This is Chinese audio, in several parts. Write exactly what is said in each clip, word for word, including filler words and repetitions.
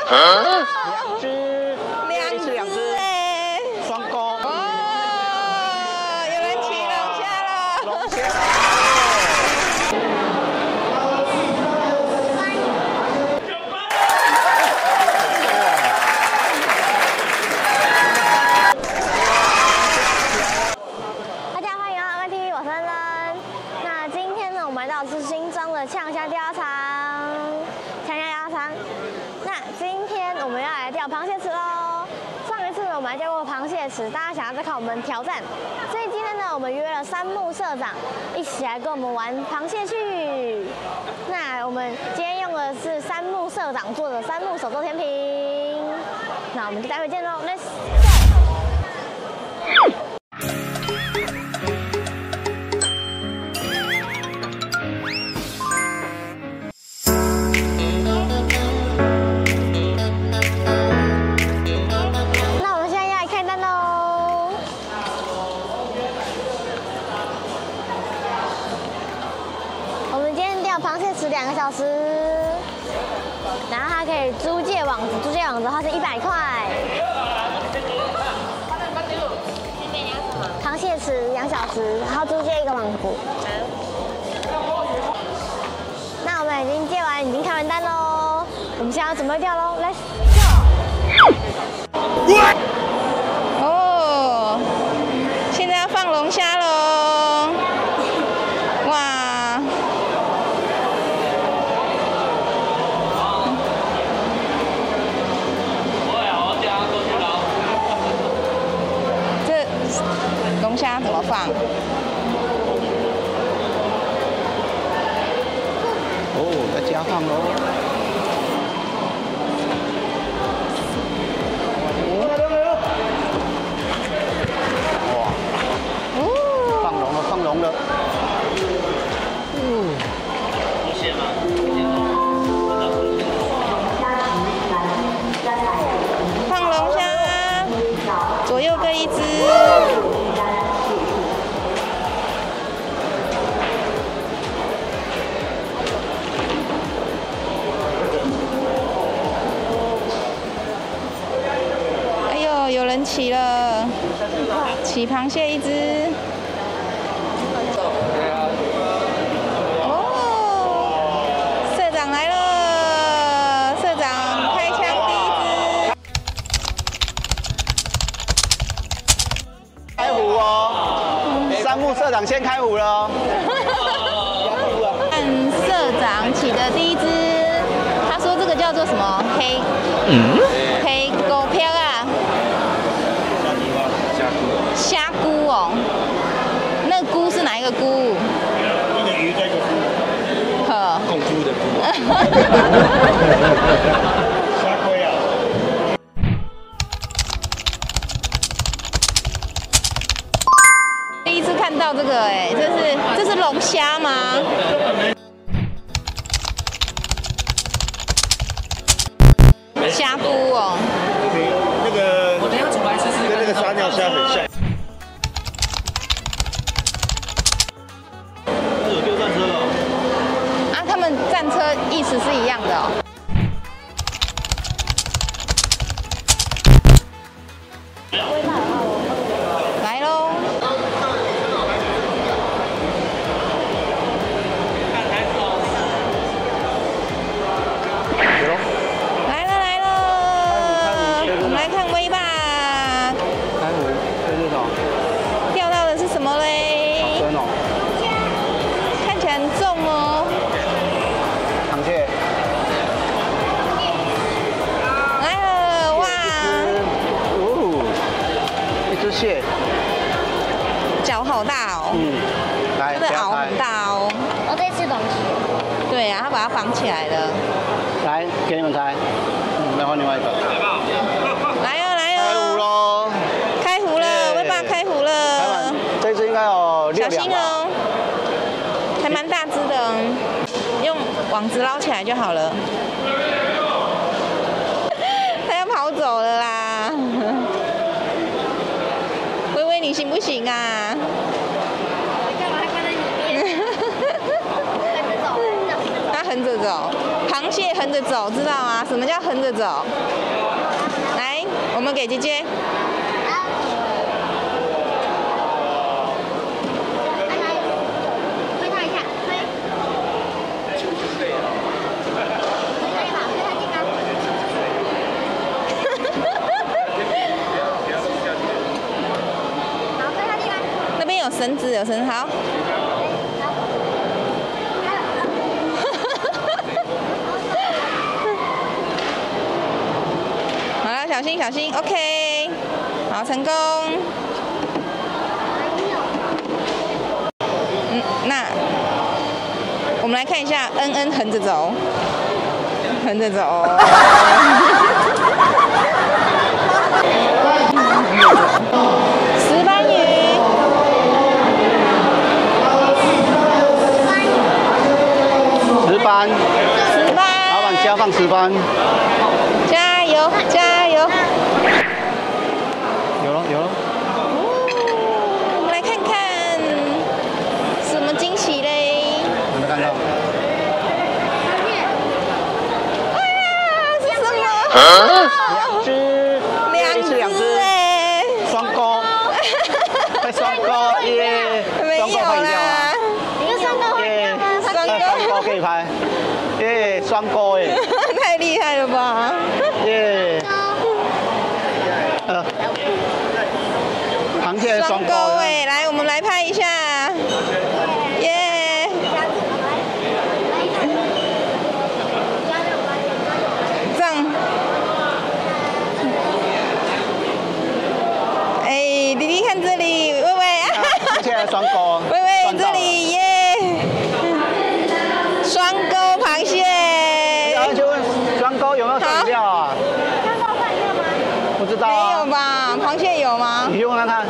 两只， 两只两只哎， 双钩。 哦，有人骑龙虾了。 龙虾。 大家欢迎来到 M T V 我是恩恩。那今天呢，我们来到是新庄的呛虾钓场，呛虾钓场。那今天我们要来钓螃蟹池喽。上一次呢，我们来钓过螃蟹池，大家想要再看我们挑战，所以今天呢，我们约了山木社长一起来跟我们玩螃蟹去。那我们今天用的是山木社长做的山木手作甜品。那我们就待会见喽 ，Let's go。螃蟹池两个小时，然后它可以租借网子，租借网子的话是一百块。螃蟹池两小时，然后租借一个网子。那我们已经借完，已经开完单喽。我们现在要准备钓喽 ，Let's go！ 哦，现在要放龙虾喽！哇！龙虾怎么放？ 哦，在加放喽。哇！哦，放龙了，放龙了。嗯。 放龙虾，左右各一只。有人骑了，骑螃蟹一只。哦，社长来了，社长开枪第一只。 开湖哦，山木社长先开湖了哦。 看社长骑的第一只，他说这个叫做什么黑？嗯，黑狗漂啊。虾菇哦，那个菇是哪一个菇？ 那个鱼在个菇。 呵。 共菇的菇。虾龟啊。 第一次看到这个哎，这是这是龙虾吗？虾菇哦。 那个我等下煮来试试，跟那个撒尿虾很像。有丢战车了。 啊，他们战车意思是一样的哦。来喽！来了来了，我们来看威吧。 开湖，这是什么？ 钓到的是什么嘞？ 真哦。 看起来很重哦。 螃蟹。 来了，哇！ 哦，一只蟹。 脚好大哦。 嗯。来， 它的螯很大哦。 我在吃东西。 对呀、啊，它把它绑起来了。 来，给你们猜。嗯，再换另外一个。 来哦来开湖哦。 喽！ 开湖了，威爸开湖了。 这只应该有六小两吧。 心哦，还蛮大只的，用网子捞起来就好了。它要跑走了啦！微微，你行不行啊？ 你干嘛还关在里面？横着走， 它横着走， 螃蟹横着走，知道吗？什么叫横着走？来，我们给姐姐。 推它一下，推。推它一把，推它进来。好，推它进来。 那边有绳子，有绳子，好。好了，小心小心 ，OK， 好，成功。嗯，那我们来看一下，恩恩横着走，横着走。石斑鱼。 石斑， 石斑， 老板加放石斑。 加油加油！ 有了有了。 哦，我们来看看什么惊喜嘞？ 有没有看到？ 哎呀，是什么？ 两只， 两只哎， 双钩，会双钩耶！ 没有啦， 你是双钩耶， 双钩双钩可以拍，耶，双钩耶， 太厉害了吧！ 耶，呃，螃蟹双钩哎，来，我们来拍一下，耶！这样，哎，弟弟看这里，微微， 螃蟹双钩， 微微这里耶，双钩螃蟹。 然后就问双钩有没有断掉啊？ 双钩断掉吗？ 不知道没啊。 有吧？螃蟹有吗？ 你去问看看。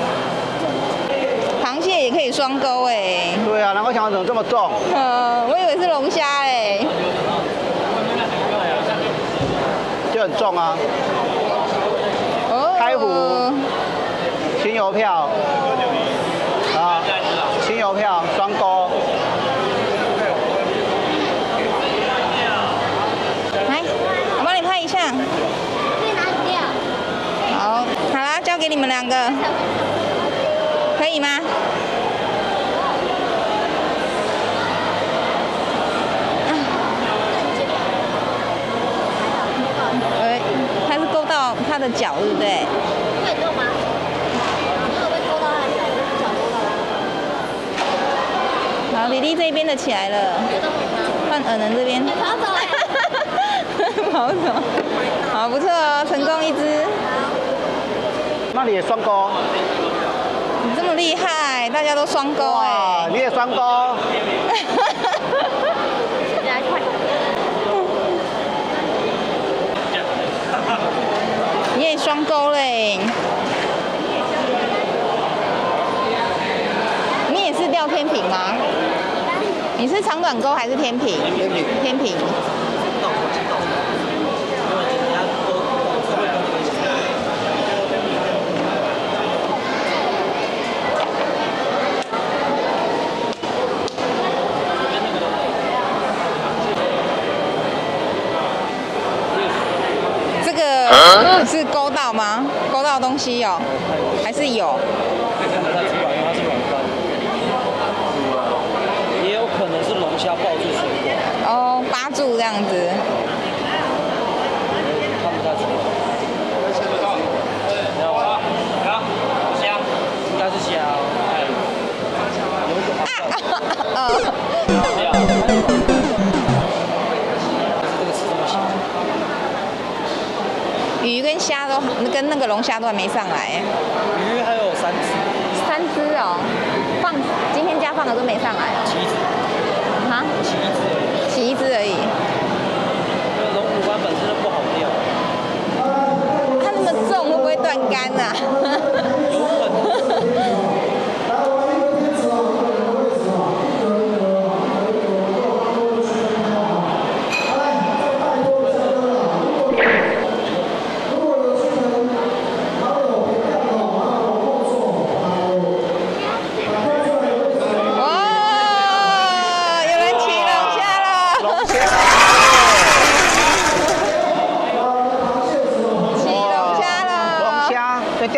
螃蟹也可以双钩哎。 对啊，难怪想怎么这么重？ 呃，我以为是龙虾哎。 就很重啊。 哦。 开湖，新邮票，啊，新邮票双钩。 来，我帮你拍一下。 可以拿掉。 好，好啦，交给你们两个，可以吗？呃，它是勾到它的脚，对不对？ 会动吗？如果被勾到它的脚，脚勾到它。 好，李丽这边的起来了，换尔能这边。 跑走哎！ 跑走，好，不错哦，成功一只。 那里也双钩。 你这么厉害，大家都双钩哎。 你也双钩。 来快！ 你也双钩嘞。你也是钓天平吗？你是长短钩还是天平？ 天平。 天平。这个是勾到吗？勾到东西有，还是有？ 看不太出来，因为它是软干。也有可能是龙虾抱住水果。 哦，扒住这样子。 看不太出来。没有啊？没有，虾，应该是虾。有一个好笑。这个吃这么小。 鱼跟虾都跟那个龙虾都还没上来。 鱼还有三只。 三只哦，放今天加放的都没上来哦。 七只。 哈？ 起一只而已。 起一只而已。 那龙骨干本身就不好钓。 它那么重，会不会断竿啊？ 有可能。 哦，有人骑龙虾了。龙虾。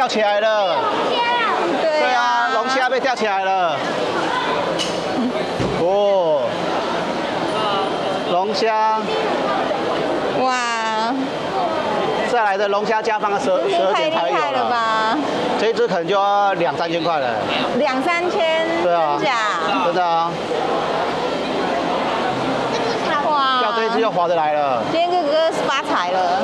吊起来了。 对对啊，龙虾被吊起来了。哦，龙虾。 哇， 再来的龙虾加放十十二点才有太厉害了吧？ 这一只可能就要两三千块了。 两三千， 对啊， 真假？ 真的啊。 哇， 钓这一只就划得来了。 今天哥哥发财了。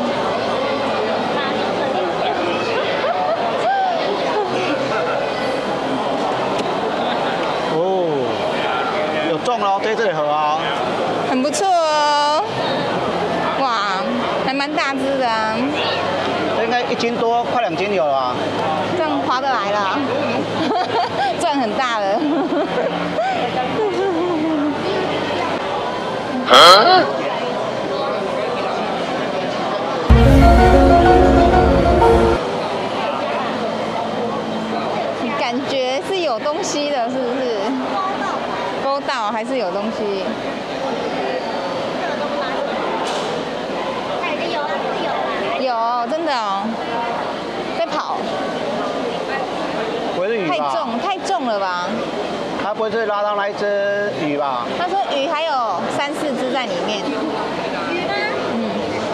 哦，有中了，这一只也合啊。 很不错哦。哇，还蛮大只的啊。 应该一斤多，快两斤有了啊。 这样划得来了，赚很大了。 啊？ 感觉是有东西的，是不是？勾到还是有东西？有，真的哦，在跑。 不会是鱼吧？ 太重，太重了吧？ 它不会是拉到那一只鱼吧？ 他说鱼还有三四只在里面。鱼吗？嗯。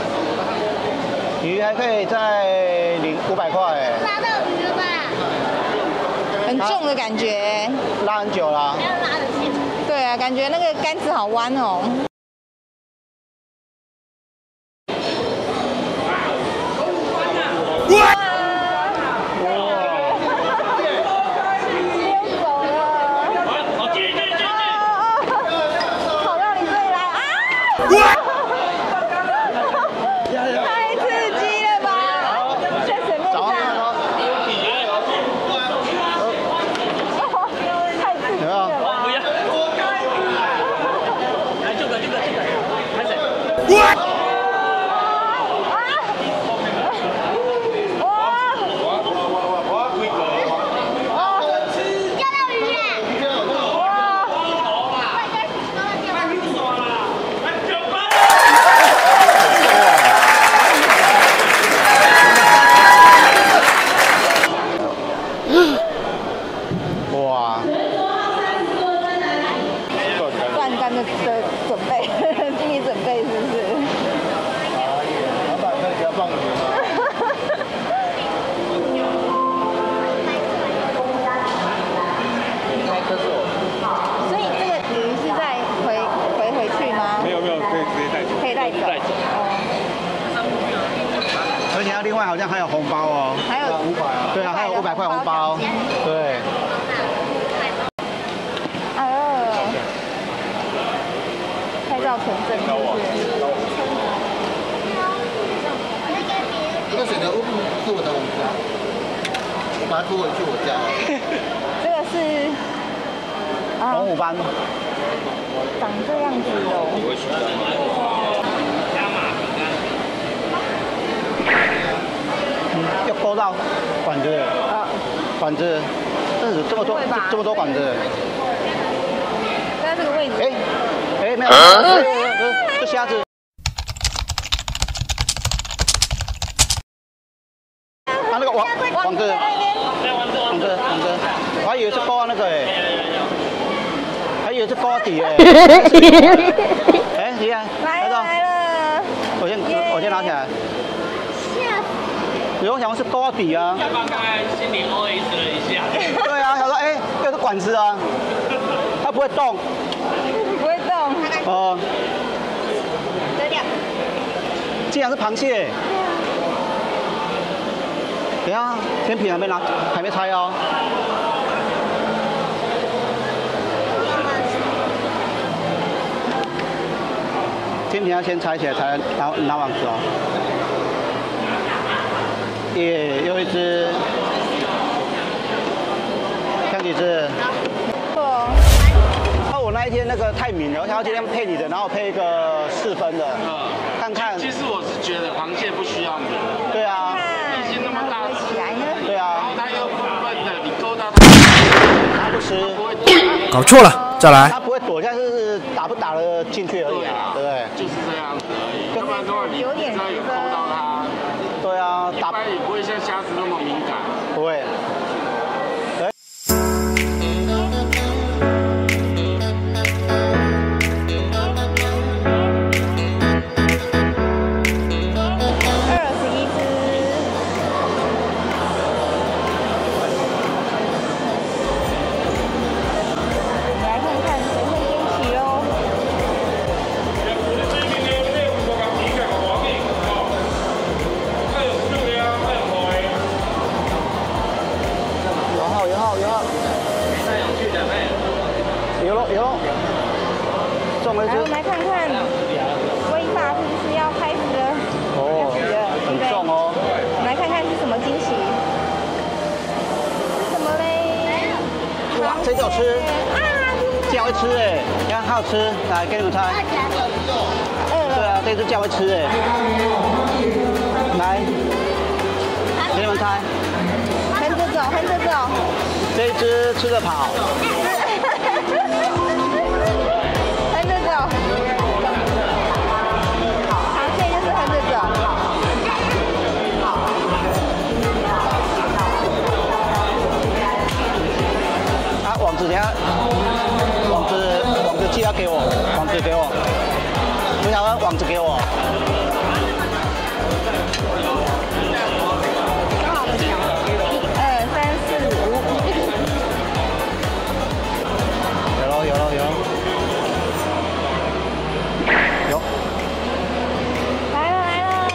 鱼还可以再领五百块哎。 拉到鱼了吧？ 很重的感觉。 拉很久了。 还要拉得起。 对啊，感觉那个杆子好弯哦。哇！太刺激了吧！在水面上，太刺激了吧！ 来，这个这个这个，开始。 哇！ 断竿的的准备，心理准备是不是？ 老板可以不要放鱼吗？ 所以这个鱼是在回回回去吗？ 没有没有，可以直接带走。 可以带走。 带走哦， 而且它另外好像还有红包哦。 还有五百啊。 对啊，还有五百块红包。对。 哎呦，拍照存证是不是？ 这个水牛屋是我的我家，我把它拖回去我家。 这个是啊， 龙虎斑。 长这样子哦。 要勾到管子， 啊， 管子，这是这么多不会吧这么多管子。 在这个位置。 哎哎，没有，这这虾子。它那个网网子，网子网子，我还以为是勾到那个哎，还以为是勾到底哎。哎，厉害， 来了来了， 我先我先拿起来。有人想是勾到底啊。 刚刚心里 O S 了一下。 对啊，他说哎，这是管子啊，它不会动。 不会动。 哦。 得掉。 竟然是螃蟹。等一下，天平还没拿，还没拆哦。天平要先拆起来才拿拿网子哦。耶，又一只，看几只。 错。 那我那一天那个太明了，我想要今天配你的，然后配一个四分的，看看。 其实我是觉得螃蟹不需要明。 对啊。 已经那么大起来呢？ 对啊。 然后它又笨笨的，你勾到它， 它不吃。 搞错了，再来。 它不会躲，但是打不打得进去而已啊，对不对？ 就是这样子而已。要不然的话，你只要有勾到它， 对啊，打一般也不会像虾子那么敏感。 不会。对。 二十一只。来看看谁会先起喽。 有号有号有号，有了有了，中了一来，我只们。来看看威霸是不是要开始了？ 哦，很重哦。 我们来看看是什么惊喜？是什么嘞？ 哇，这个好吃， 啊！ 这样会吃哎，你看好吃，来给你们猜。对啊，这只这样会吃哎。来，给你们猜， 看这种，看这种。 这一只吃着跑。 看这种。螃蟹就是看这种。 啊，网子等下，网子网子记得给我，网子给我，不晓得网子给我。 一二三四五。 有了有了有了，有。 来了来了，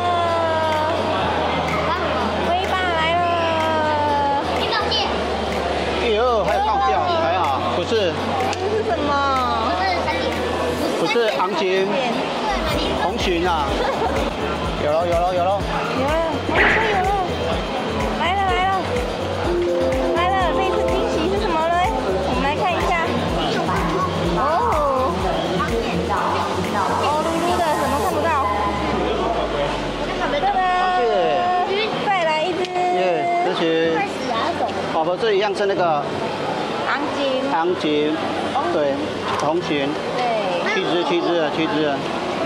威霸来了。 哎呦，还有放掉，还好，不是这是什么？ 不是昂金红鲟啊，有了有了有了， 有了，我们说有了，来了来了，来了！这一次惊喜是什么呢？我们来看一下。哦，哦，噜噜的，什么看不到？噔噔，再来一只。 耶，这群宝宝这一样是那个昂金。 昂金，对，红鲟， 对。 七只七只七只。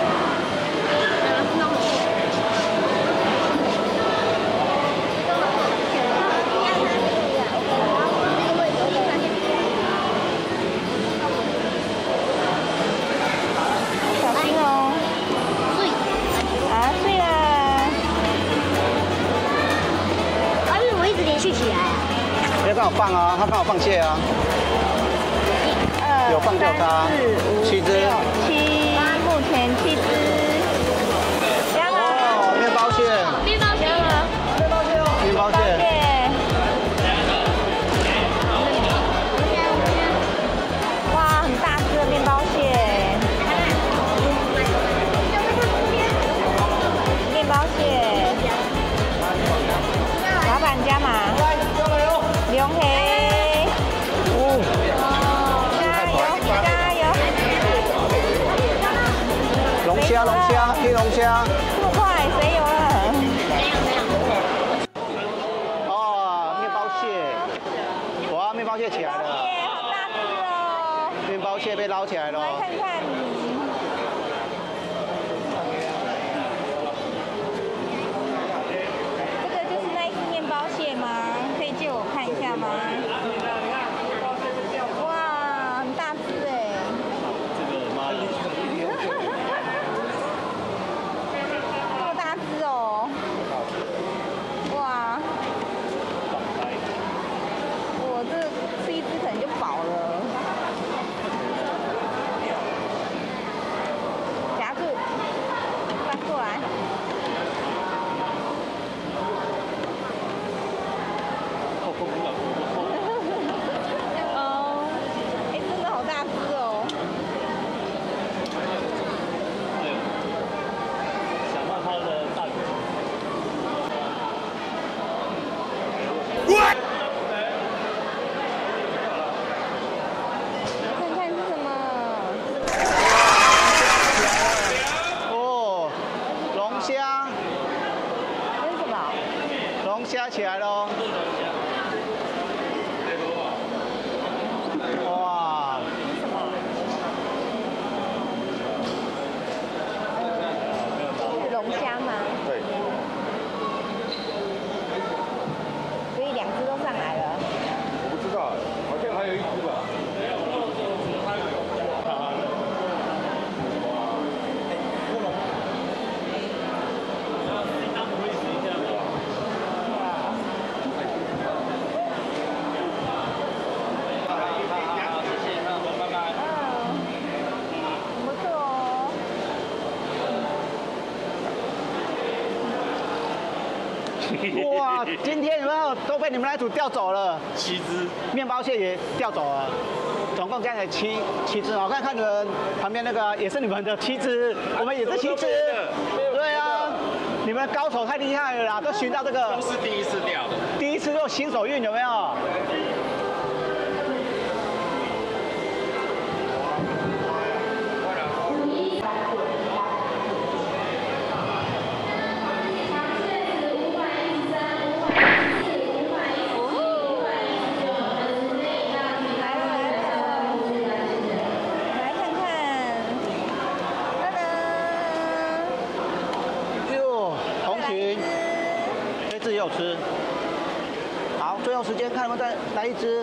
小心哦！啊，碎了！ 啊，为什么一直连续起来啊？ 要刚好放啊，它刚好放蟹啊。 二有放掉它三四五七只六七，目前七只。香了。 哦，面包蟹， 面包蟹吗？ 面包蟹， 哇，很大只的面包蟹。面包蟹。老板加码。龙黑。 哦， 加油加油！ 龙虾龙虾，黑龙虾。 这么快，谁有了？ 哦，面包蟹，哇，面包蟹起来了， 耶，好大只哦！ 面包蟹被捞起来了。 来看看。这个就是那一只面包蟹吗？可以借我看一下吗？哇，很大只哎！这么大只哦！哇！我这吃一只可能就饱了。夹住，翻过来。哦，哎，真的好大只哦！ 想到它的大腿。 看看是什么？ 哦，龙虾， 这是什么？ 龙虾起来喽！哇， 是什么？是龙虾吗？ 对， 所以两只都哇，今天有没有都被你们那组调走了？ 七只， 面包蟹也调走了，总共这样才七七只。我看看你们旁边那个也是你们的七只，我们也是七只。对啊，你们高手太厉害了啦，都寻到这个。 都是第一次钓的， 第一次就新手运有没有？有吃，好，最后时间看能不能再来一只。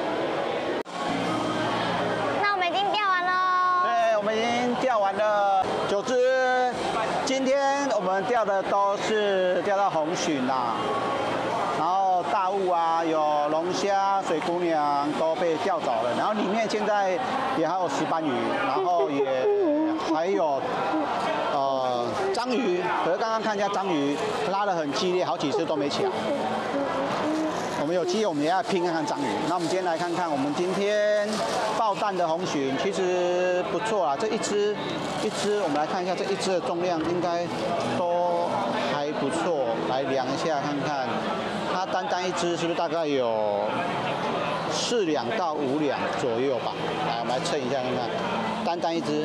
那我们已经钓完喽。 对，我们已经钓完了九只。今天我们钓的都是钓到红鲟啦，然后大物啊，有龙虾、水姑娘都被钓走了，然后里面现在也还有石斑鱼，然后也还有。呃，章鱼，可是刚刚看一下章鱼拉得很激烈，好几次都没起来。我们有机会，我们也要拼看看章鱼。那我们今天来看看，我们今天爆蛋的红鲟其实不错啦。这一只，一只，我们来看一下这一只的重量应该都还不错。来量一下看看，它单单一只是不是大概有四两到五两左右吧？来，我们来称一下看看，单单一只。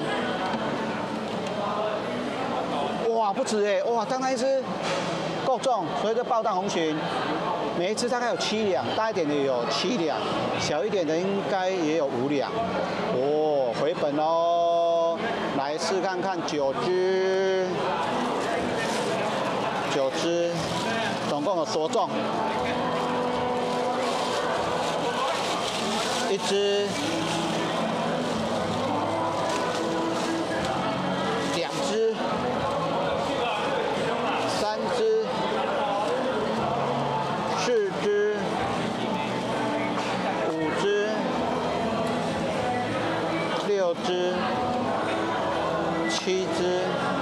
哇，不止哎！哇，刚刚一只够重，所以这爆蛋红鲟，每一只大概有七两，大一点的有七两，小一点的应该也有五两。哦，回本哦，来试看看九只，九只，总共有多重？一只，两只。三只，四只，五只，六只，七只，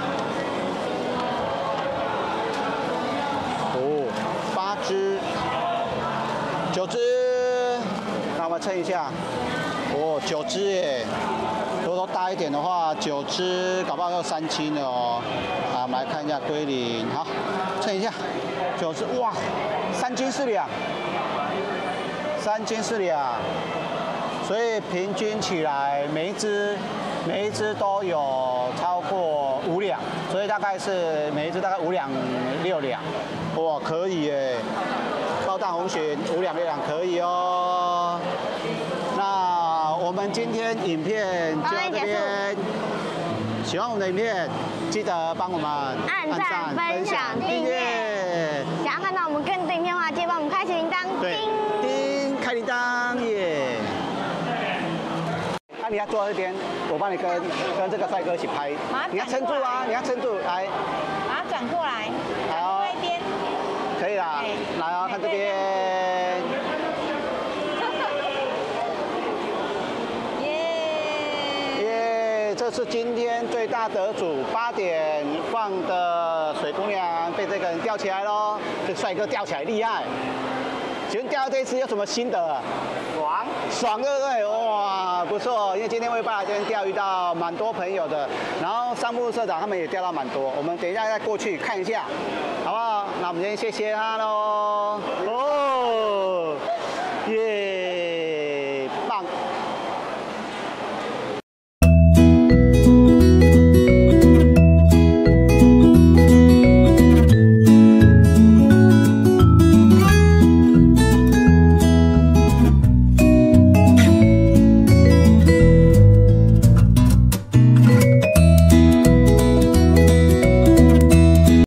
哦，八只，九只。那我们称一下，哦，九只耶。如果说大一点的话，九只搞不好要三斤了哦。啊，我们来看一下龟苓，好，称一下，九只，哇，三斤四两，三斤四两，所以平均起来每一只每一只都有超过五两，所以大概是每一只大概五两六两，哇，可以耶，爆蛋红鲟五两六两可以哦。那我们今天影片就到这边。喜欢我们的影片，记得帮我们按赞、分享、订阅。想要看到我们更多影片的话，记得帮我们开启铃铛，叮叮，开铃铛耶！那、啊、你要坐在这边，我帮你跟跟这个帅哥一起拍。你要撑住啊，你要撑住，来， 把它转过来， 好， 这边， 可以啦，来哦，看这边。这是今天最大得主，八点放的水姑娘被这个人钓起来喽。这帅哥钓起来厉害。请问钓到这一次有什么心得？爽，爽对不对？哇，不错。因为今天威爸今天钓鱼到蛮多朋友的，然后商务社长他们也钓到蛮多。我们等一下再过去看一下，好不好？那我们先谢谢他喽。哦。